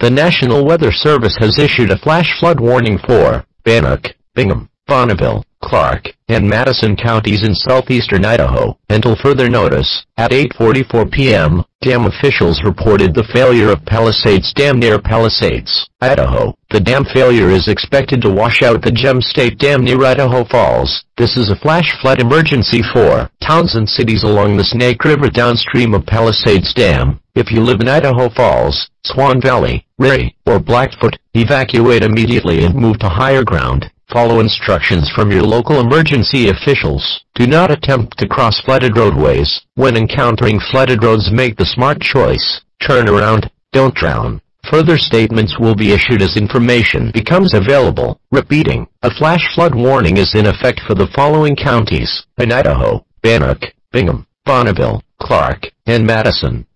The National Weather Service has issued a flash flood warning for Bannock, Bingham, Bonneville, Clark, and Madison counties in southeastern Idaho, until further notice. At 8:44 p.m., dam officials reported the failure of Palisades Dam near Palisades, Idaho. The dam failure is expected to wash out the Gem State Dam near Idaho Falls. This is a flash flood emergency for towns and cities along the Snake River downstream of Palisades Dam. If you live in Idaho Falls, Swan Valley, Ray, or Blackfoot, evacuate immediately and move to higher ground. Follow instructions from your local emergency officials. Do not attempt to cross flooded roadways. When encountering flooded roads, make the smart choice. Turn around, don't drown. Further statements will be issued as information becomes available. Repeating, a flash flood warning is in effect for the following counties in Idaho: Bannock, Bingham, Bonneville, Clark, and Madison.